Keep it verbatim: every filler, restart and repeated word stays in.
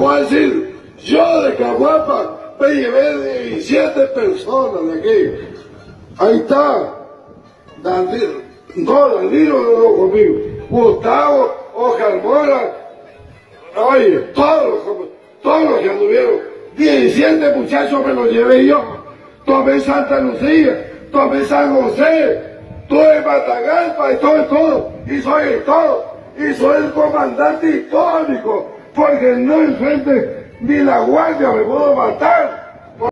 voy a decir, yo de Caguapa me llevé diecisiete personas de aquí. Ahí está. Danilo, no, Danilo no lo conmigo. Gustavo, Oscar Mora, oye, todos, todos los que anduvieron. diecisiete muchachos me los llevé yo. Tomé Santa Lucía, tomé San José, tuve Matagalpa y todo, y todo. Y soy el todo. Y soy el comandante histórico. Porque no enfrente ni la guardia me puedo matar.